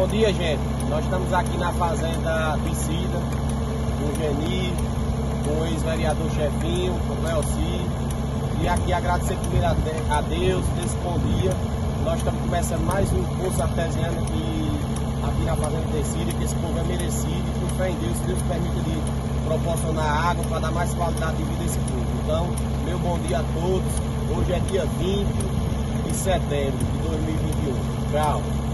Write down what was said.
Bom dia, gente. Nós estamos aqui na fazenda Piscida, com o Geni, com o ex-vereador Chefinho, com o Leoci. E aqui agradecer primeiro a Deus nesse bom dia. Nós estamos começando mais um curso artesiano aqui na fazenda Piscida, que esse povo é merecido. E com fé em Deus, Deus permite de proporcionar água para dar mais qualidade de vida a esse povo. Então, meu bom dia a todos. Hoje é dia 20 de setembro de 2021. Tchau.